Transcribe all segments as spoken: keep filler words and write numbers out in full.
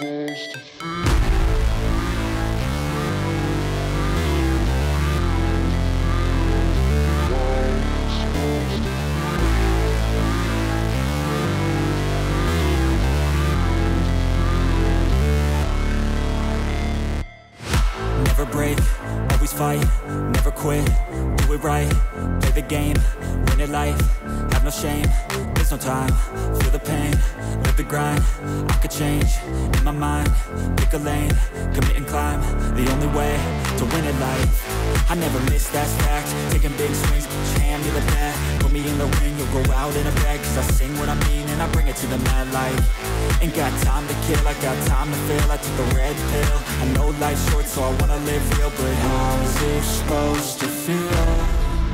Never break, always fight, never quit, do it right, play the game, win it life, have no shame, there's no time, feel the pain, live the grind, I could change, in my mind, pick a lane, commit and climb, the only way to win it life. I never miss, that's fact, taking big swings, put your hand to the bat, put me in the ring, you'll go out in a bag, cause I sing what I mean and I bring it to the mad light. Ain't got time to kill, I got time to feel, I took the red pill, I know life's short so I wanna live real, but how's it supposed to feel?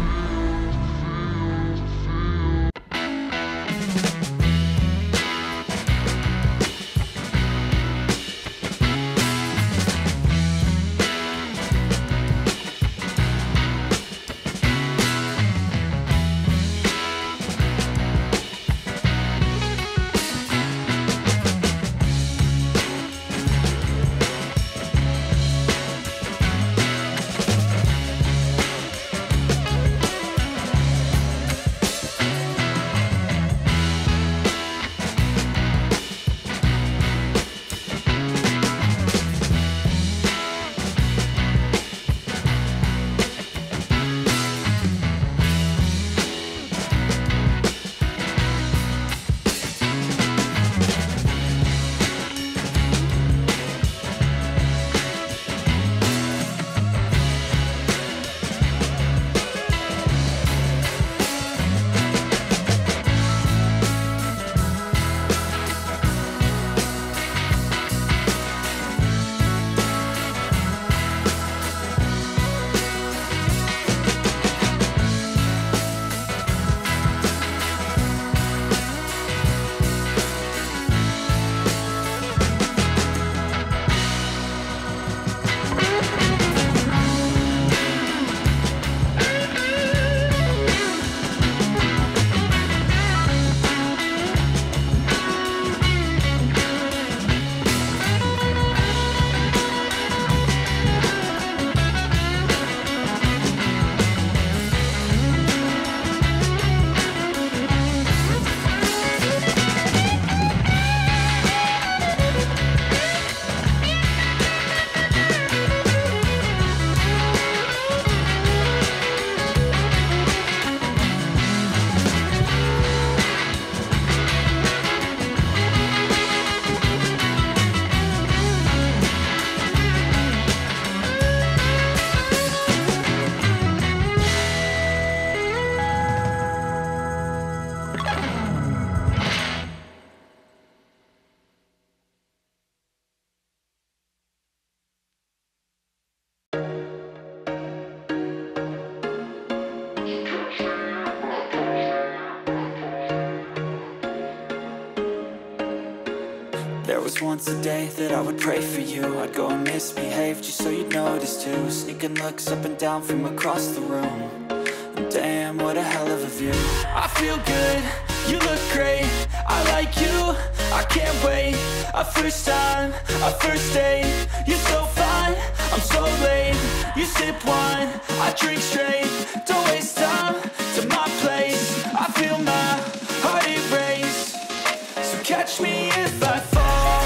There was once a day that I would pray for you. I'd go and misbehave just so you'd notice too. Sneaking looks up and down from across the room. And damn, what a hell of a view. I feel good, you look great, I like you, I can't wait. A first time, a first date, you're so fine, I'm so late. You sip wine, I drink straight, don't waste time to my place. I feel my heart erase, so catch me if I fall.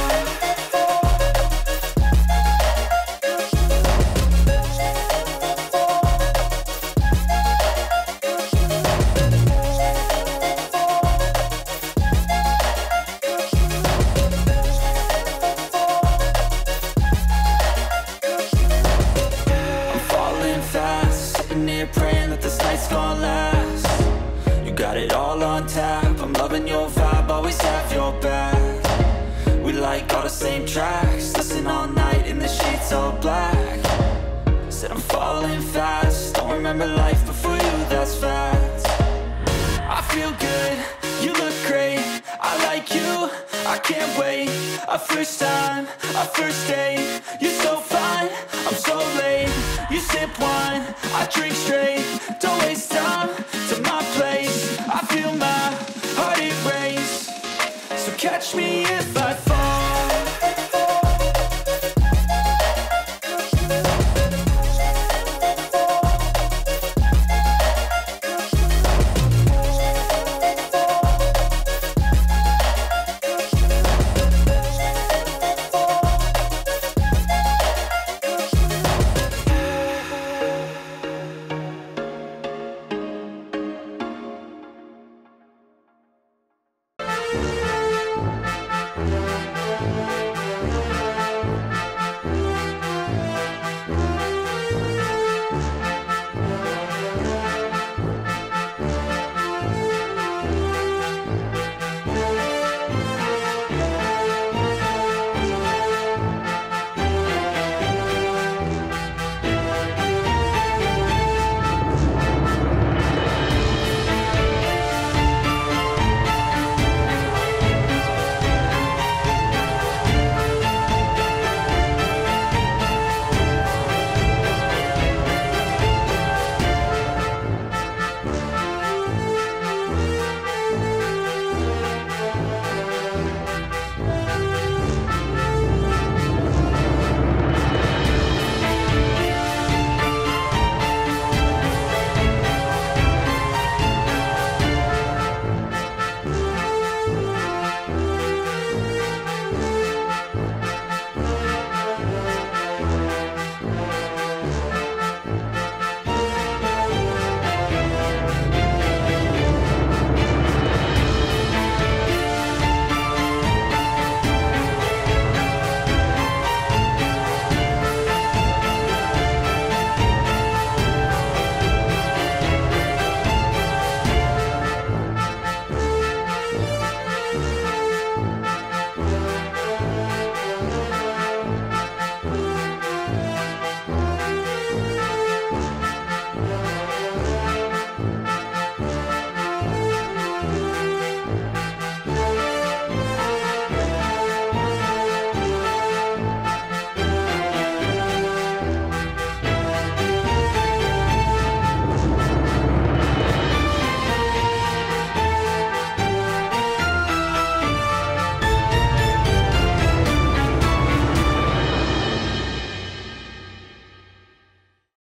Praying that this night's gonna last. You got it all on tap, I'm loving your vibe, always have your back. We like all the same tracks, listen all night in the sheets all black. Said I'm falling fast, don't remember life before you, that's fact. I feel good, you look great, I like you, I can't wait. A first time, a first date, you're so fine, I'm so late. You sip wine, I drink straight, don't waste time to my place. I feel my heart erase, so catch me if I fall.